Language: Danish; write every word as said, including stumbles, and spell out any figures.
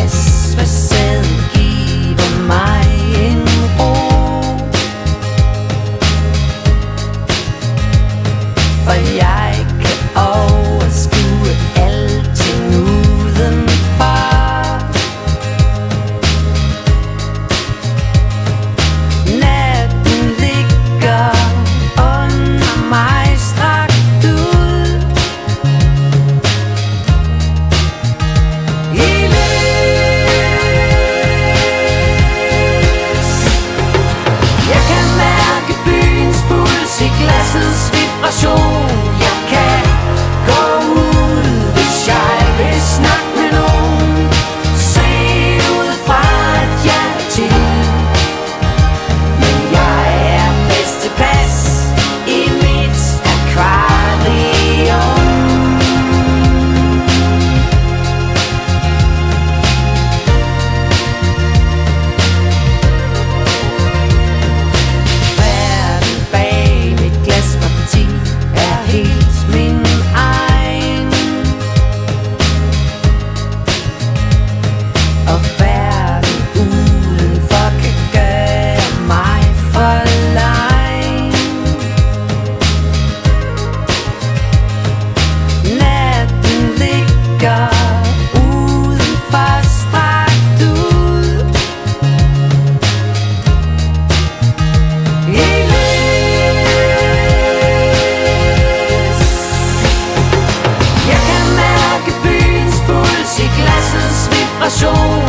glasfacaden giver mig en ro. For jeg kan overskue alting udenfor. Natten ligger under mig strakt ud. I lys. Jeg kan mærke byens puls i glassets vibration. Jeg kan gå ud, hvis jeg vil snakke med nogen. Se ud fra et ja til. Men jeg er bedst tilpas i mit akvarium. Verden bag mit glasparti er helt min egen. Og verden udenfor kan gøre mig forlegen. Natten ligger udenfor strakt ud. I lys. Jeg kan mærke byens puls i glassets vibration.